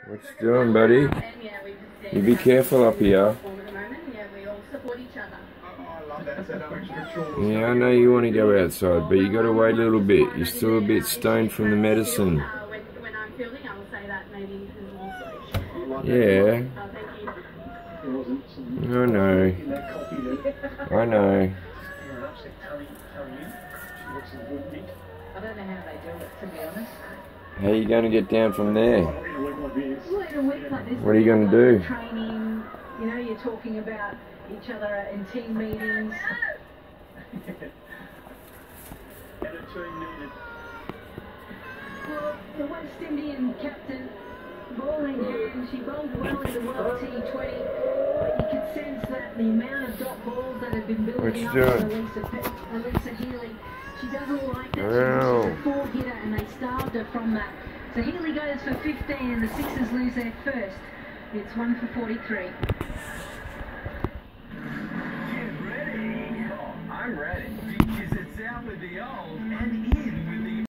What you doing, buddy? You be careful up here. Yeah, I know you want to go outside, but you got to wait a little bit. You're still a bit stoned from the medicine. Yeah. I know. I know. I don't know how they do it, to be honest. How are you going to get down from there? What are you going to do? Training, you know, you're talking about each other in team meetings. Well, the West Indian captain, bowling hand, she bowled well in the World T20, but you could sense that the amount of dot balls that have been building up for Elisa Healy, she doesn't like that. She was a four-hitter and they starved her from that. So Healy goes for 15 and the Sixers lose their first. It's 1 for 43. Get ready. Oh, I'm ready. Because it's out with the old and in with